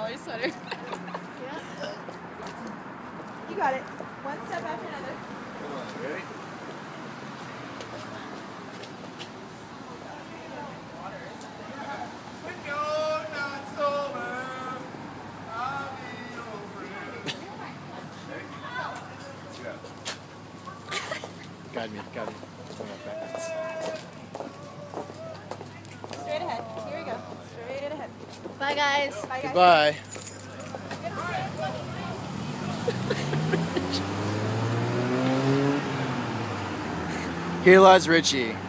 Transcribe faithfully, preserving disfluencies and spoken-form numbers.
dollars sweater. Yeah. You got it. One step after another. Come on, ready? When you're not sober, I'll be your friend. Ready? Let's go. Got me, got me. Straight ahead. Here we go. Straight ahead. Bye, guys. Bye, guys. Goodbye. Here lies Richie.